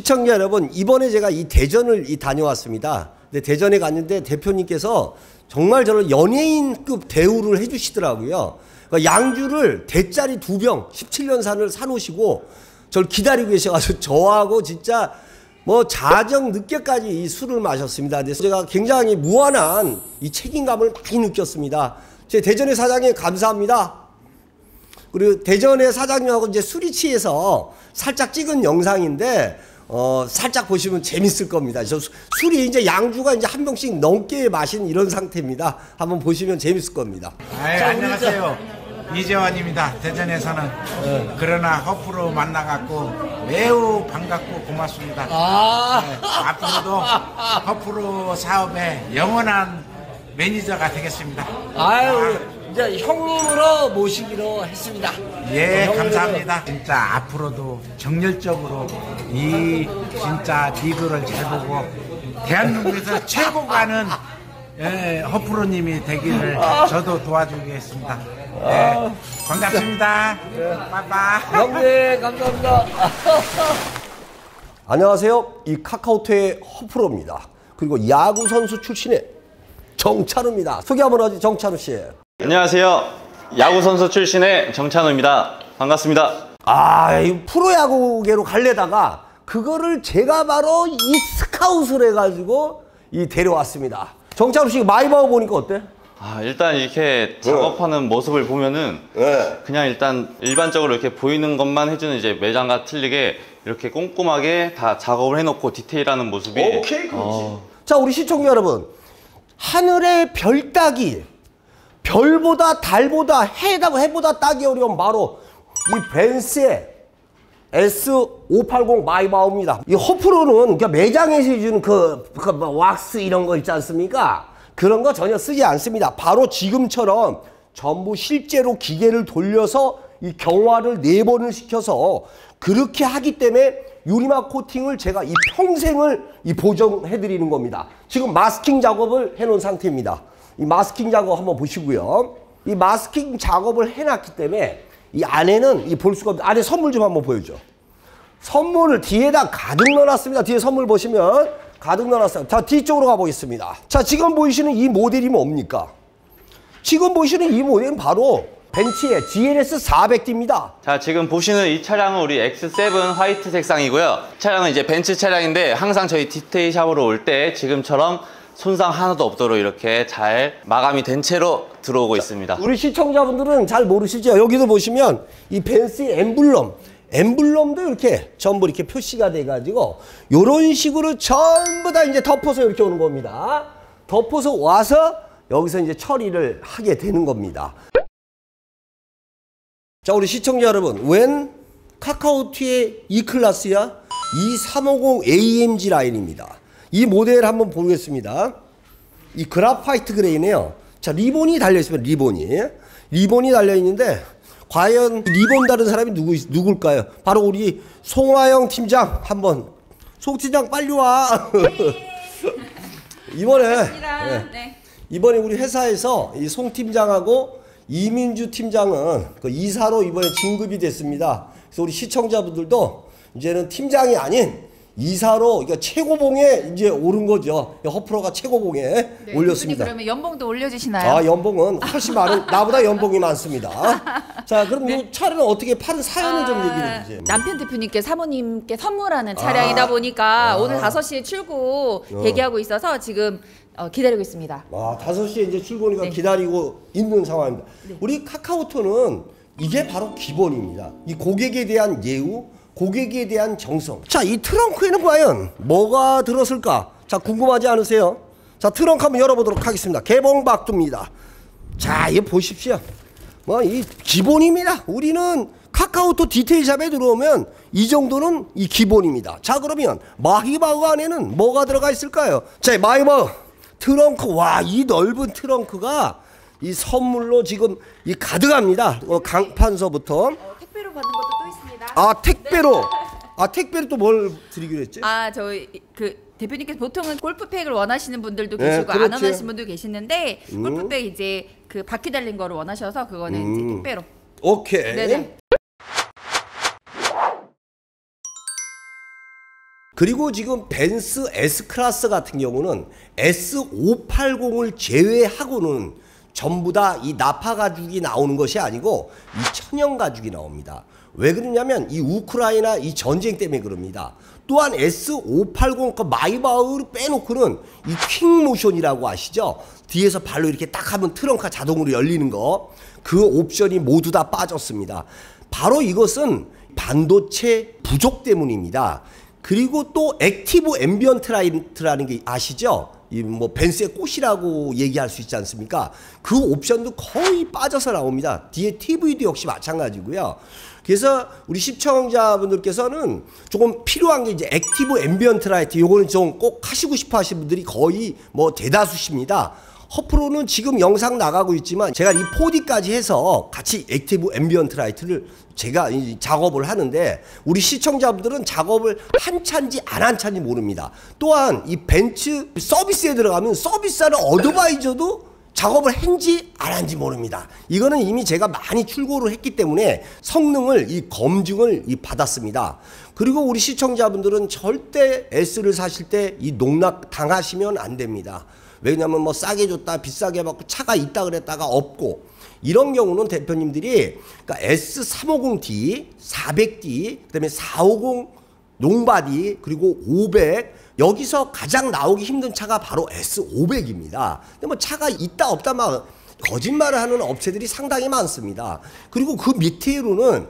시청자 여러분, 이번에 제가 이 대전을 다녀왔습니다. 근데 대전에 갔는데 대표님께서 정말 저를 연예인급 대우를 해주시더라고요. 그러니까 양주를 대짜리 2병 17년산을 사놓으시고 저를 기다리고 계셔가지고 저하고 진짜 뭐 자정 늦게까지 이 술을 마셨습니다. 그래서 제가 굉장히 무한한 이 책임감을 많이 느꼈습니다. 제 대전의 사장님 감사합니다. 그리고 대전의 사장님하고 이제 술이 취해서 살짝 찍은 영상인데 살짝 보시면 재밌을 겁니다. 저 술이 이제 양주가 이제 한 병씩 넘게 마신 이런 상태입니다. 한번 보시면 재밌을 겁니다. 자, 안녕하세요. 이재환입니다. 대전에서는 그러나 허프로 만나갖고 매우 반갑고 고맙습니다. 앞으로도 허프로 사업의 영원한 매니저가 되겠습니다. 아유, 이제 형님으로 모시기로 했습니다. 예, 감사합니다. 진짜 앞으로도 정열적으로 이 진짜 리그를 잘 보고 대한민국에서 최고 가는 허프로님이 되기를 저도 도와주겠습니다. 네, 반갑습니다. 빠빠. 형님, 감사합니다. 안녕하세요. 이 카카오톡의 허프로입니다. 그리고 야구선수 출신의 정찬우입니다. 소개 한번 하지, 정찬우 씨. 안녕하세요. 야구선수 출신의 정찬우입니다. 반갑습니다. 이 프로야구계로 갈래다가 그거를 제가 바로 이 스카웃을 해가지고 데려왔습니다. 정찬우 씨 마이바우 보니까 어때? 일단 이렇게 작업하는 모습을 보면은 그냥 일단 일반적으로 이렇게 보이는 것만 해주는 이제 매장과 틀리게 이렇게 꼼꼼하게 다 작업을 해놓고 디테일하는 모습이. 오케이, 그렇지. 자, 우리 시청자 여러분, 하늘의 별 따기, 별보다 달보다 해보다 따기 어려운 바로 이 벤츠의 S580 마이바우입니다. 이 허프로는 그러니까 매장에서 해주는 그 왁스 이런 거 있지 않습니까? 그런 거 전혀 쓰지 않습니다. 바로 지금처럼 전부 실제로 기계를 돌려서 이 경화를 4번을 시켜서 그렇게 하기 때문에 유리막 코팅을 제가 이 평생을 보정해 드리는 겁니다. 지금 마스킹 작업을 해 놓은 상태입니다. 이 마스킹 작업 한번 보시고요. 이 마스킹 작업을 해 놨기 때문에 이 안에는 볼 수가 없는데, 안에 선물 좀 한번 보여줘. 선물을 뒤에다 가득 넣어놨습니다. 뒤에 선물 보시면 가득 넣어놨어요. 자, 뒤쪽으로 가보겠습니다. 자, 지금 보이시는 이 모델이 뭡니까? 지금 보이시는 이 모델은 바로 벤츠의 GLS400D입니다. 자, 지금 보시는 이 차량은 우리 X7 화이트 색상이고요. 이 차량은 이제 벤츠 차량인데 항상 저희 디테일 샵으로 올 때 지금처럼 손상 하나도 없도록 이렇게 잘 마감이 된 채로 들어오고 있습니다. 우리 시청자분들은 잘 모르시죠? 여기도 보시면 이 벤츠의 엠블럼도 이렇게 전부 이렇게 표시가 돼가지고 이런 식으로 전부 다 이제 덮어서 이렇게 오는 겁니다. 덮어서 와서 여기서 이제 처리를 하게 되는 겁니다. 자, 우리 시청자 여러분, 웬 카카오톡의 E클래스야? E350 AMG 라인입니다. 이 모델 한번 보겠습니다. 이 그라파이트 그레이네요. 자, 리본이 달려있습니다. 리본이 달려있는데 과연 리본 다른 사람이 누굴까요? 바로 우리 송화영 팀장. 한번 송 팀장 빨리 와. 이번에 우리 회사에서 이 송 팀장하고 이민주 팀장은 그 이사로 이번에 진급이 됐습니다. 그래서 우리 시청자분들도 이제는 팀장이 아닌 이사로, 그러니까 최고봉에 이제 오른 거죠. 허프로가 최고봉에 올렸습니다. 그러면 연봉도 올려주시나요? 연봉은 훨씬 많은, 나보다 연봉이 많습니다. 자, 그럼 이 차를 어떻게 파는 사연을 좀 얘기해 주세요. 남편 대표님께 사모님께 선물하는 차량이다 보니까 오늘 5시에 출고 대기하고 있어서 지금 기다리고 있습니다. 5시에 이제 출고니까 기다리고 있는 상황입니다. 우리 카카오톡은 이게 바로 기본입니다. 이 고객에 대한 예우, 고객에 대한 정성. 자, 이 트렁크에는 과연 뭐가 들었을까? 자, 궁금하지 않으세요? 자, 트렁크 한번 열어보도록 하겠습니다. 개봉박두입니다. 자, 이거 보십시오. 이 기본입니다. 우리는 카카오톡 디테일샵에 들어오면 이 정도는 이 기본입니다. 자, 그러면 마이바흐 안에는 뭐가 들어가 있을까요? 자, 마이바흐 트렁크. 와, 이 넓은 트렁크가 이 선물로 지금 가득합니다. 강판서부터. 택배로 받는 것도 또 있습니다. 택배로. 택배로 또 뭘 드리기로 했지? 저희 대표님께서 보통은 골프백을 원하시는 분들도 계시고 안 원하시는 분도 계시는데 골프백 이제 그 바퀴 달린 거를 원하셔서 그거는 이제 택배로. 오케이. 네네. 그리고 지금 벤츠 S클래스 같은 경우는 S580을 제외하고는 전부 다 이 나파 가죽이 나오는 것이 아니고 이 천연 가죽이 나옵니다. 왜 그러냐면 이 우크라이나 이 전쟁 때문에 그럽니다. 또한 S580 그 마이바흐를 빼놓고는 이 퀵모션이라고 아시죠? 뒤에서 발로 이렇게 딱 하면 트렁크가 자동으로 열리는 거, 그 옵션이 모두 다 빠졌습니다. 바로 이것은 반도체 부족 때문입니다. 그리고 또 액티브 앰비언트 라이트라는 게 아시죠? 이 뭐 벤츠의 꽃이라고 얘기할 수 있지 않습니까? 그 옵션도 거의 빠져서 나옵니다. 뒤에 TV도 역시 마찬가지고요. 그래서 우리 시청자분들께서는 조금 필요한 게 이제 액티브 앰비언트 라이트, 요거는 좀 꼭 하시고 싶어 하시는 분들이 거의 뭐 대다수십니다. 허프로는 지금 영상 나가고 있지만 제가 이 4D까지 해서 같이 액티브 앰비언트 라이트를 제가 작업을 하는데 우리 시청자분들은 작업을 한차인지 안 한차인지 모릅니다. 또한 이 벤츠 서비스에 들어가면 서비스하는 어드바이저도 작업을 했는지 안 한지 모릅니다. 이거는 이미 제가 많이 출고를 했기 때문에 성능을 이 검증을 받았습니다. 그리고 우리 시청자분들은 절대 S를 사실 때 이 농락 당하시면 안 됩니다. 왜냐면 뭐 싸게 줬다 비싸게 받고 차가 있다 그랬다가 없고, 이런 경우는 대표님들이 그러니까 S350D, 400D, 그다음에 450 롱바디, 그리고 500, 여기서 가장 나오기 힘든 차가 바로 S500입니다. 근데 뭐 차가 있다 없다 막 거짓말을 하는 업체들이 상당히 많습니다. 그리고 그 밑으로는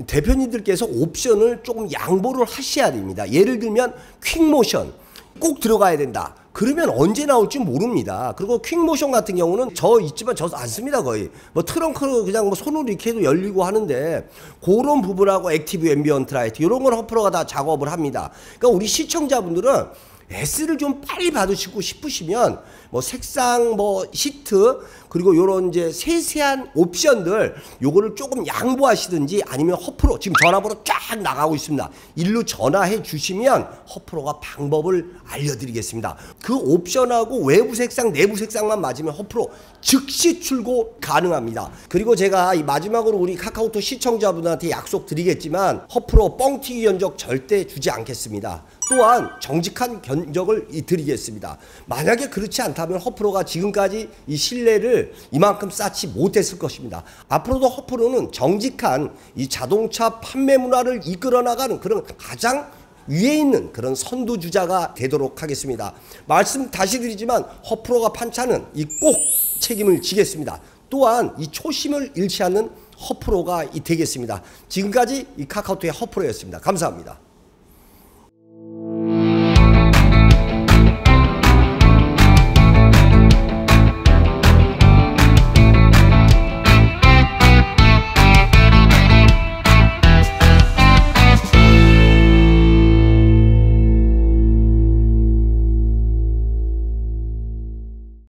대표님들께서 옵션을 조금 양보를 하셔야 됩니다. 예를 들면 퀵모션 꼭 들어가야 된다. 그러면 언제 나올지 모릅니다. 그리고 퀵모션 같은 경우는 저 있지만 저 안 씁니다. 거의 뭐 트렁크로 그냥 뭐 손으로 이렇게 해도 열리고 하는데, 그런 부분하고 액티브 앰비언트 라이트 이런 걸 허프로가 다 작업을 합니다. 그러니까 우리 시청자분들은 S를 좀 빨리 받으시고 싶으시면 뭐 색상, 뭐 시트, 그리고 요런 이제 세세한 옵션들 요거를 조금 양보하시든지, 아니면 허프로 지금 전화번호 쫙 나가고 있습니다. 일로 전화해 주시면 허프로가 방법을 알려드리겠습니다. 그 옵션하고 외부 색상, 내부 색상만 맞으면 허프로 즉시 출고 가능합니다. 그리고 제가 이 마지막으로 우리 카카오톡 시청자분들한테 약속드리겠지만 허프로 뻥튀기 견적 절대 주지 않겠습니다. 또한 정직한 견적을 드리겠습니다. 만약에 그렇지 않다면 허프로가 지금까지 이 신뢰를 이만큼 쌓지 못했을 것입니다. 앞으로도 허프로는 정직한 이 자동차 판매 문화를 이끌어 나가는 그런 가장 위에 있는 그런 선두주자가 되도록 하겠습니다. 말씀 다시 드리지만 허프로가 판 차는 이 꼭 책임을 지겠습니다. 또한 이 초심을 잃지 않는 허프로가 되겠습니다. 지금까지 이 카카오톡의 허프로였습니다. 감사합니다.